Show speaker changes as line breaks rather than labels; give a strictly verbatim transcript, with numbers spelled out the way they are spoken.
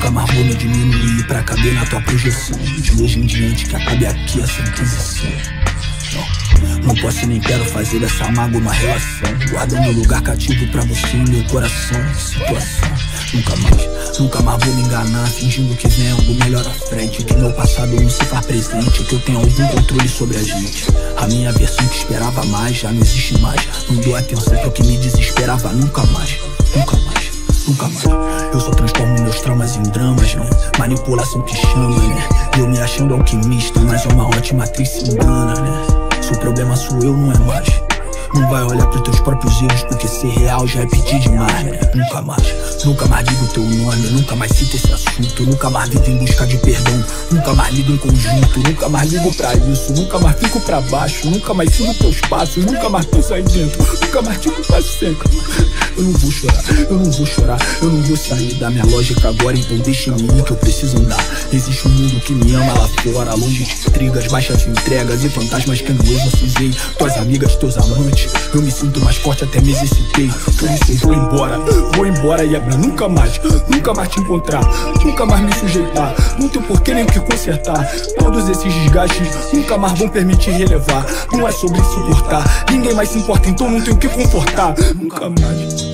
Nunca mais vou me diminuir pra caber na tua projeção. De hoje em diante que acabe aqui essa inquisição. Não, não posso nem quero fazer dessa mágoa uma relação, guardando lugar cativo pra você em meu coração. Situação, nunca mais, nunca mais vou me enganar, fingindo que vem algo melhor à frente, que meu passado não se faz presente, que eu tenho algum controle sobre a gente. A minha versão que esperava mais já não existe mais. Não dou atenção pro que me desesperava nunca mais, nunca mais, nunca mais. Eu só transformo meus traumas em dramas, né? Manipulação que chama, né? Eu me achando alquimista, mas uma ótima atriz se engana, né? Se o problema sou eu, não é mais. Não vai olhar pros teus próprios erros, porque ser real já é pedir demais, né? Nunca mais, nunca mais digo teu nome, nunca mais cito esse assunto, nunca mais vivo em busca de perdão, nunca mais lido em conjunto, nunca mais ligo pra isso, nunca mais fico pra baixo, nunca mais sigo teus passos, nunca mais penso aí dentro, nunca mais digo pra sempre. Eu não vou chorar, eu não vou chorar, eu não vou sair da minha lógica agora, então deixa em mim que eu preciso andar. Existe um mundo que me ama lá fora, longe de intrigas, baixas entregas e fantasmas que eu não exorcizei. Tuas amigas, teus amantes, eu me sinto mais forte, até me exercitei. Por isso eu vou embora, vou embora e é pra nunca mais, nunca mais te encontrar, nunca mais me sujeitar. Não tem porquê nem o que consertar. Todos esses desgastes nunca mais vão permitir relevar. Não é sobre suportar, ninguém mais se importa, então não tem o que confortar. Nunca mais.